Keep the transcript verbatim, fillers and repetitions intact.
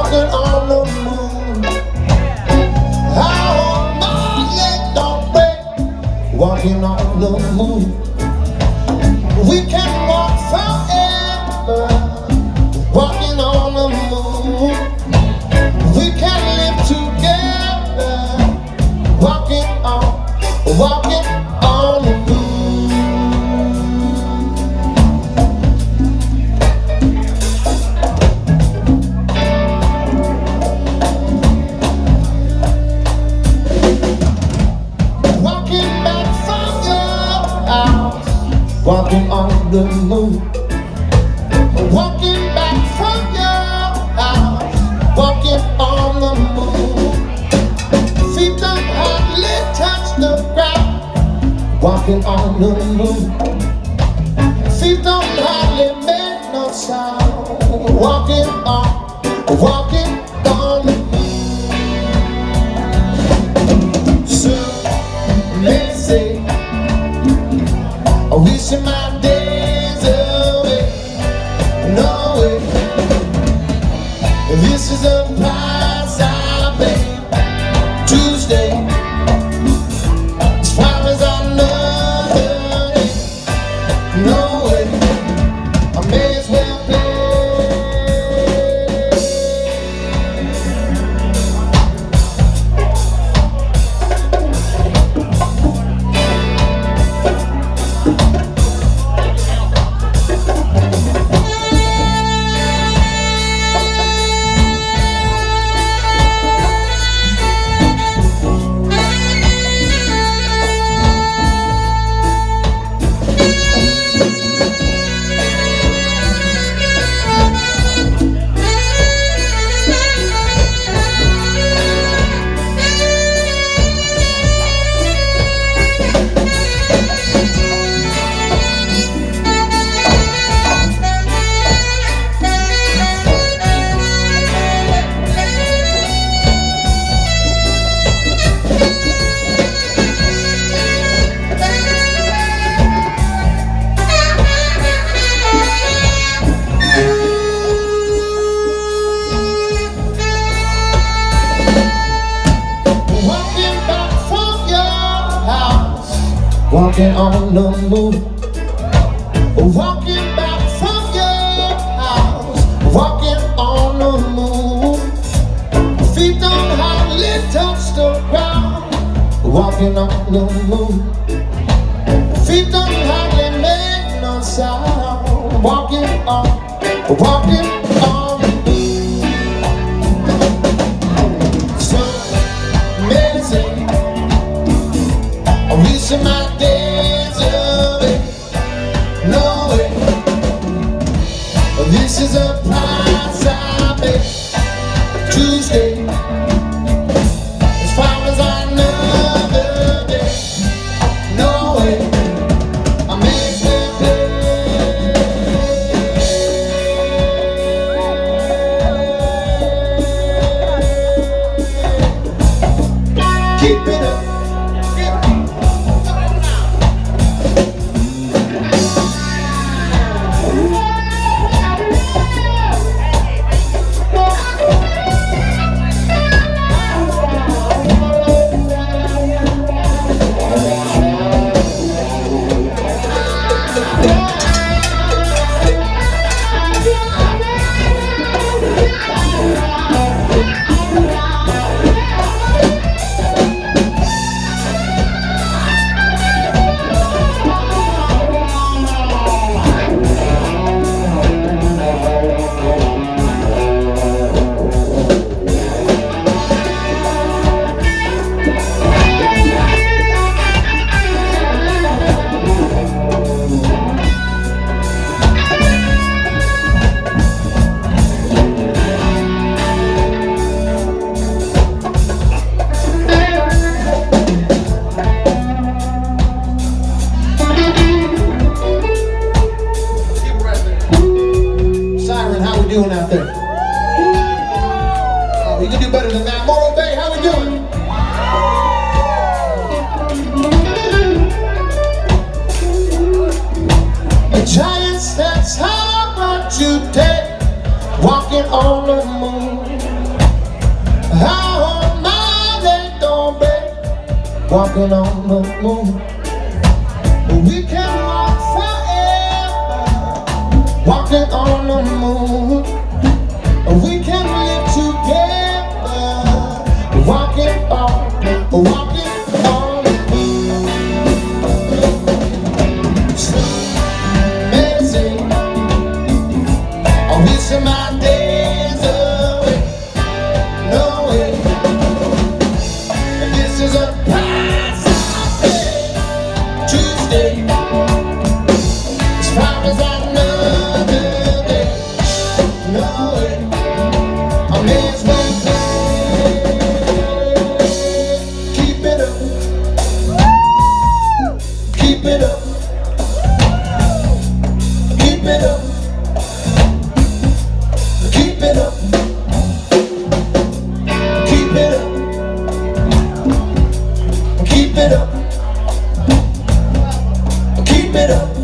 walking on the moon. How my leg don't break, walking on the moon. We can walk forever, walking on the moon. We can live together, walking on, walking on the moon. Walking on the moon, walking back from your house, walking on the moon. Feet don't hardly touch the ground, walking on the moon. Feet don't hardly make no sound, walking on, walking on the moon. So let's say, wishing my days away, no way. This is a price I pay to stay. As far as another day, no way. I may as well play. Walking on the moon, walking back from your house, walking on the moon. Feet don't hardly touch the ground, walking on the moon. Feet don't hardly make no sound, walking on, walking on the moon. So amazing, I'm wishing my days away, no way. This is a price I pay to stay. As far as another day, no way. I may as well play. Keep it up. Siren, how we doing out there? Oh, we can do better than that. Morro, how we doing? The giant steps, how much you take, walking on the moon. walking on the moon. We can walk forever, walking on the moon. We can live together, walking on, walking on the moon. Medicine, I'm wishing my days away. No way, this is a price I pay to stay. As far as another day, no way, I may as well play. Keep it up, keep it up, keep it up, keep it up, keep it up, keep it up, keep it up.